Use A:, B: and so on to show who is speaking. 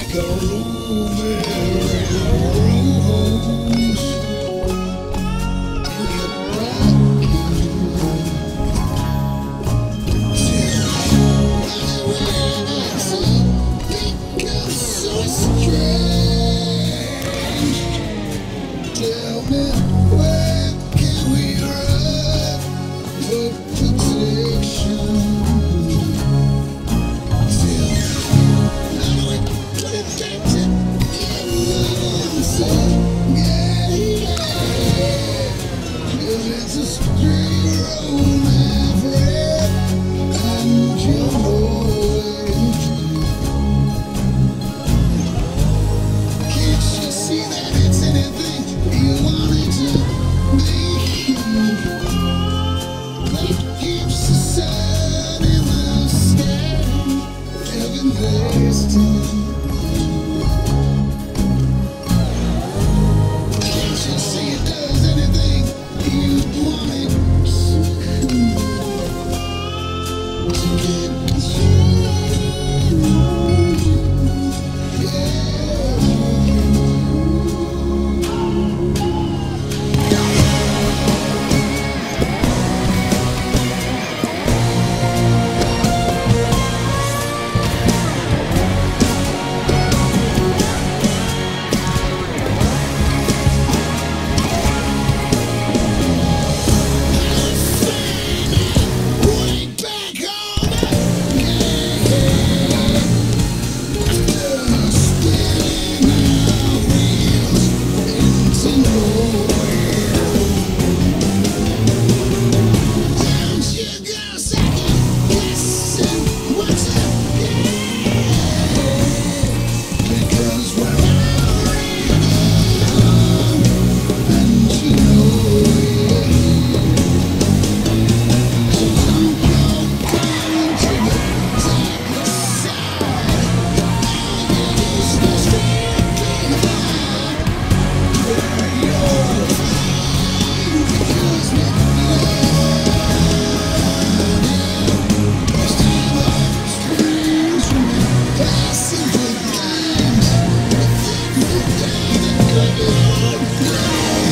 A: Go moving rooms. So strange. Tell me, where can we run for protection? Tell me, how do we protect it? Cause it's a straight road, my friend, and you know it. Can't you see that it's anything you want it to be? That keeps the sun in the sky, heaven wasting. Can't you see it does anything you want it to get you? Good Lord,